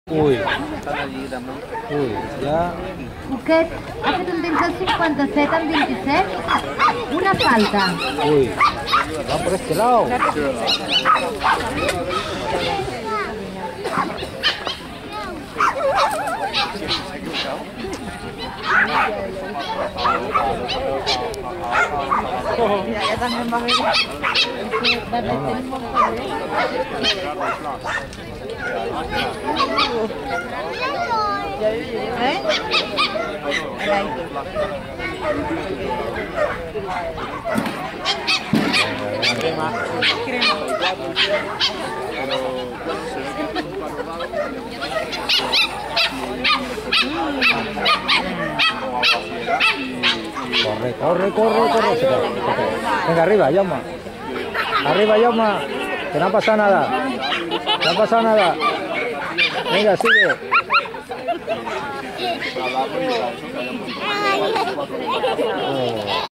Uy, ya. Poquet ha fet un temps del 57 amb 27. Una falta. Uy, va por este lado. Mira, ya también va a venir. ¿Eh? Corre, corre, corre, corre. Venga, arriba, Jaume. Arriba, Jaume. Que no ha pasado nada. No ha pasado nada. Venga, sigue. Oh.